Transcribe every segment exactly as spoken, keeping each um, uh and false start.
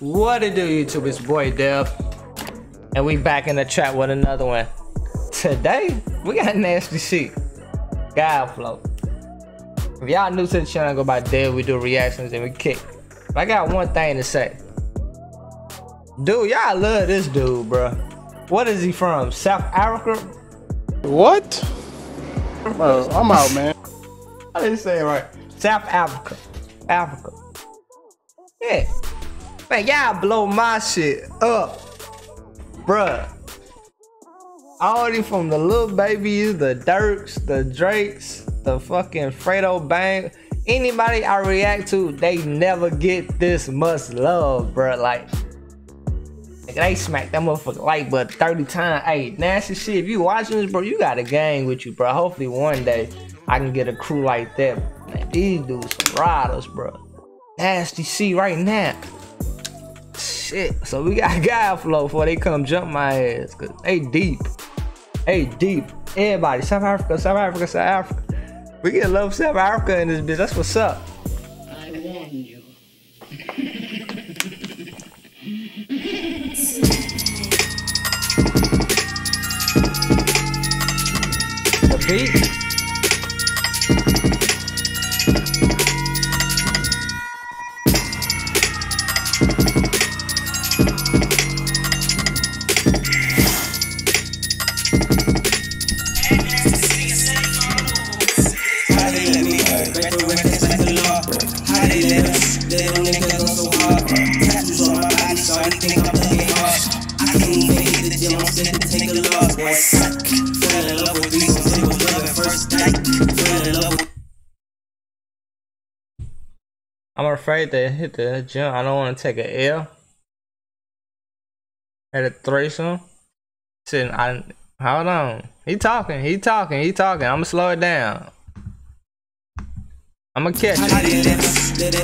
What it do, YouTube? It's boy Dev, and we back in the trap with another one. Today we got nasty shit. God flow. If y'all new to the channel, go by Dev. We do reactions and we kick. But I got one thing to say, dude. Y'all love this dude, bro. What is he from? South Africa? What? Bro, I'm out, man. I didn't say it right. South Africa. Africa. Yeah. Man, y'all blow my shit up. Bruh. Already from the Lil Babies, the Durks, the Drakes, the fucking Fredo Bang. Anybody I react to, they never get this much love, bruh. Like, they smack that motherfucker like but thirty times. Hey, nasty shit. If you watching this, bro, you got a gang with you, bro. Hopefully one day I can get a crew like that. Man, these dudes some riders, bro. Nasty shit right now. Shit. So we got God flow before they come jump my ass. Cause they deep. They deep. Everybody. South Africa, South Africa, South Africa. We get love South Africa in this bitch. That's what's up. I warn you. The beat. I'm afraid to hit the gym. I don't want to take an L. Had a threesome. Sitting, I hold on. He talking. He talking. He talking. I'm gonna slow it down. I'm gonna catch it.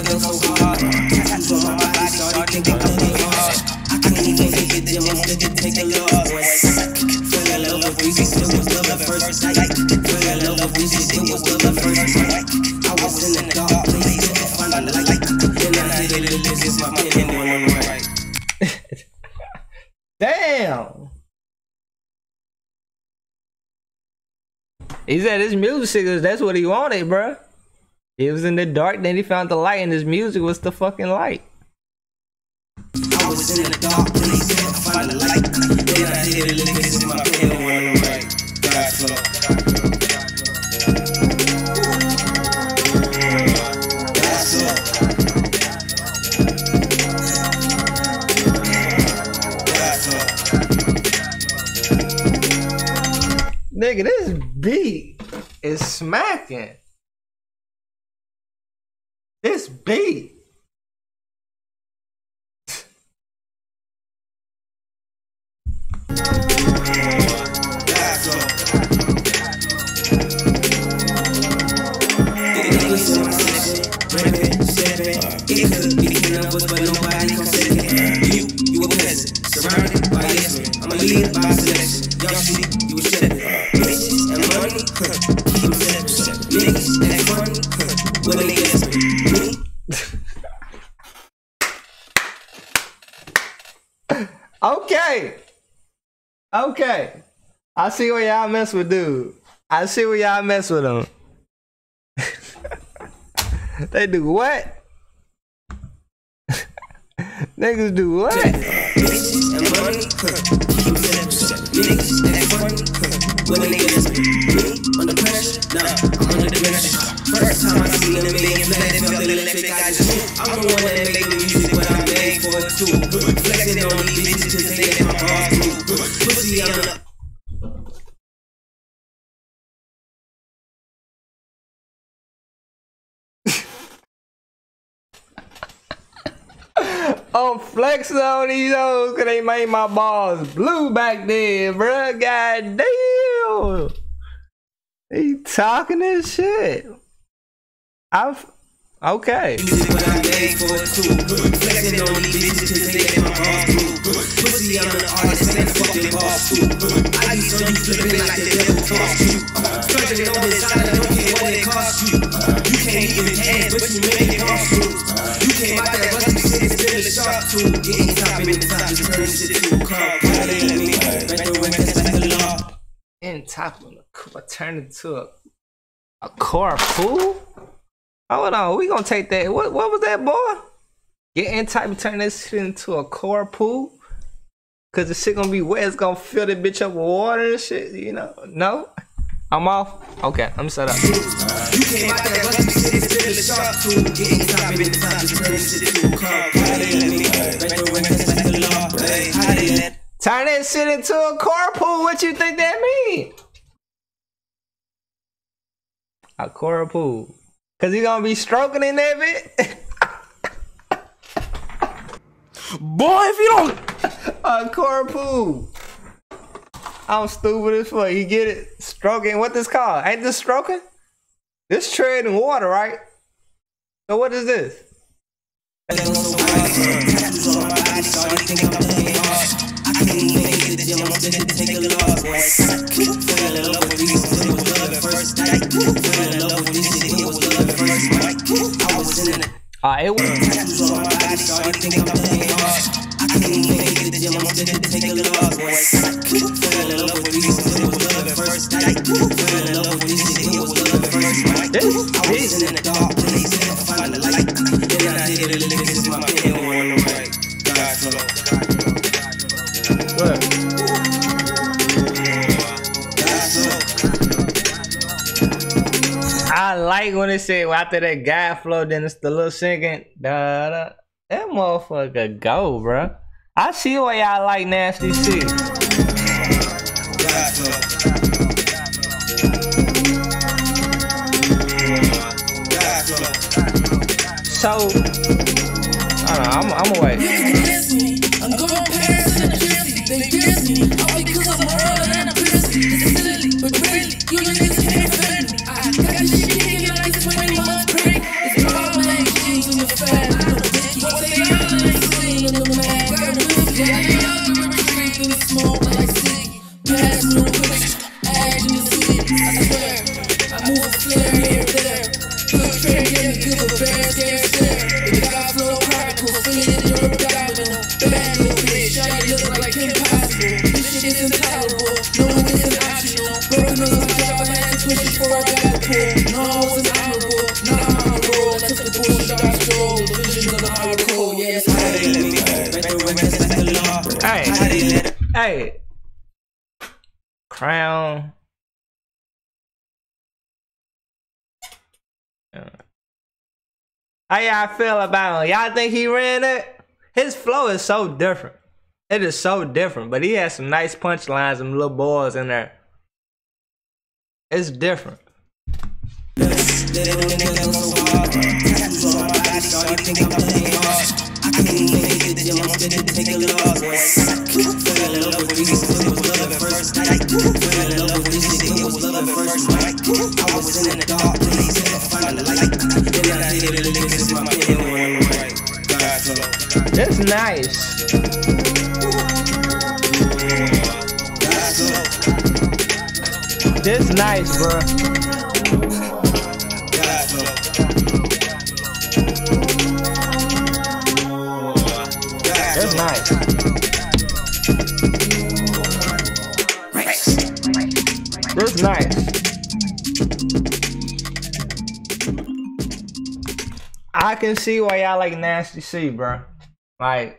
Damn. He said his music is that's what he wanted, bruh. He was in the dark, then he found the light, and his music was the fucking light. I was in the dark, then he said I find the light. Then I hear the lyrics in my pen on the right. God flow. Nigga, this beat is smacking. This beat. It could be the numbers, but nobody can say it. You, you a peasant, surrounded by yes men. I'm a leader by selection. Y'all see, you was stepping. Bitches and money, huh? You was stepping. Niggas and funny, huh? What they get me? Okay. Okay. I see where y'all mess with dude. I see where y'all mess with him. They do what? Niggas do what? Bitches and money, huh? You stepping. Niggas and funny, huh? What they get me? Under pressure? Nah, I'm under the pressure. First time I seen a million flat, it felt electric. I just knew I'm the one that make the music, but I'm made for it too. Flexing on these bitches till they get my heart through. Pussy on the I'm flexing on these hoes cause they made my balls blue back then, bruh. God damn. He talking this shit. I've okay. music, but I'm made for it too. Flexing on these bitches till they get my heart through. Pussy on the artist and fucking boss too. I used to you flipping like the devil tossed you. Struggling on this side, I don't care what it costs you. You can't even dance, but you make it cost you. You came out there, but you sit still in the shop. sharp tool. Getting top in the top, just turn this shit to a car. Gotta let me back the rank, that's like the law. In top of the car, turn it to a a carpool. Hold on, we gonna take that. What what was that, boy? Get in type and turn this shit into a carpool. Cause the shit gonna be wet, it's gonna fill that bitch up with water and shit, you know? No? I'm off? Okay, I'm set up. You came out that rusty shit, it's still a sharp tool. Getting top in the top, just turn this shit to a car. Gotta let me back the rank, that's like the law. Hey, how they let Turn that shit into a carpool, what you think that mean? A carpool. Cause he gonna be stroking in that bit? Boy, if you don't. A carpool. I'm stupid as fuck. You get it? Stroking. What this called? Ain't this stroking? This treading water, right? So what is this? Ah, it was. I like when it said well, after that guy flow, then it's the little singing. Da, da. That motherfucker go, bro. I see why y'all like nasty shit. So, I don't know, I'm, I'm away. I'm going past in the jersey, they kiss me. All because I'm rolling and I'm pissy. It's silly, but really, you niggas can't defend me. I got this shit kicking like it's twenty months break. It's all like jeans in the fat. What they all like singing in the mag. Got a whiskey, yeah, they all give a drink in the smoke like Siggy. Pass me the quick, add in the city. I swear, I move a flare here and there. Good trade, yeah, give a bad stare stare. The guy flow practical, feeling in your abdominal. Bad little bitch, y'all look like impossible. This shit is intolerable, no one is an optional. Broken on my job, I had to switch it before I got pulled. No, I wasn't honorable, not on my roll. I took the bullshit I stole, the visions of the oracle. Yeah, it's how they let me back the rank, that's like the law. Hey, hey, Crown. How y'all feel about him? Y'all think he ran it? His flow is so different. It is so different, but he has some nice punchlines, some little boys in there. It's different. It's nice. This nice, bro. That's nice. That's nice. I can see why y'all like Nasty C, bro. Like,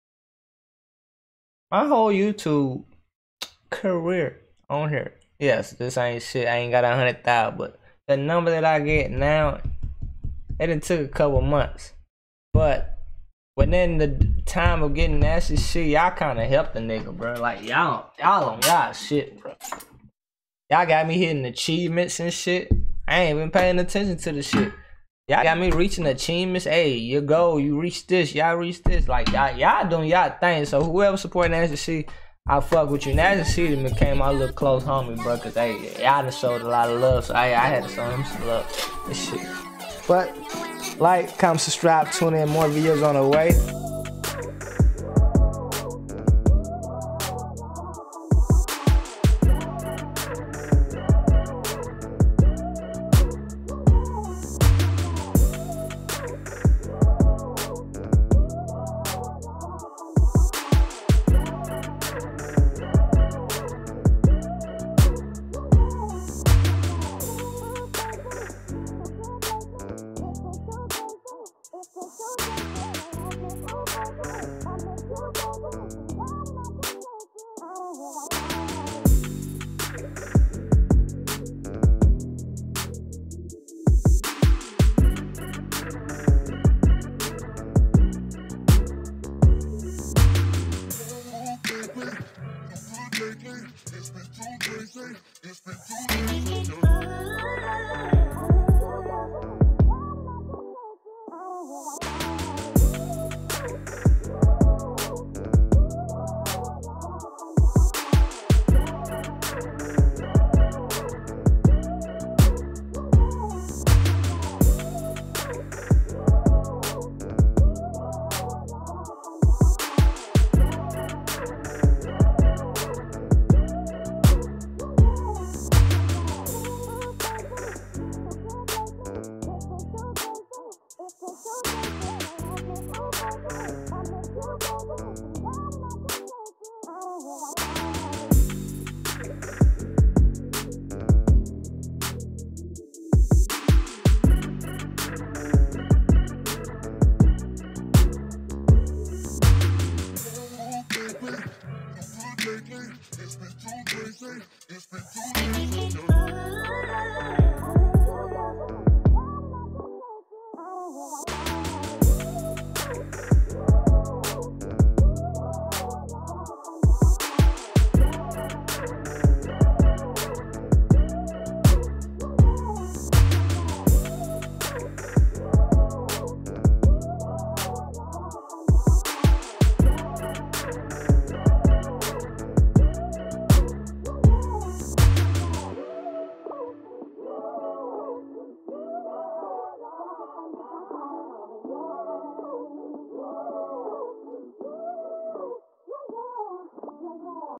my whole YouTube career on here. Yes, this ain't shit. I ain't got a hundred thousand, but the number that I get now, it done took a couple months. But within the time of getting Nasty shit, y'all kind of helped the nigga, bro. Like, y'all, y'all on y'all shit, bro. Y'all got me hitting achievements and shit. I ain't even paying attention to the shit. Y'all got me reaching achievements. Hey, your goal, you reach this, y'all reach this. Like, y'all y'all doing y'all thing. So whoever supporting Nasty C, I fuck with you. Nasty C became my little close homie, bro. Cause hey, y'all done showed a lot of love. So hey, I had to show him some love. This shit. But like, comment, subscribe, tune in, more videos on the way.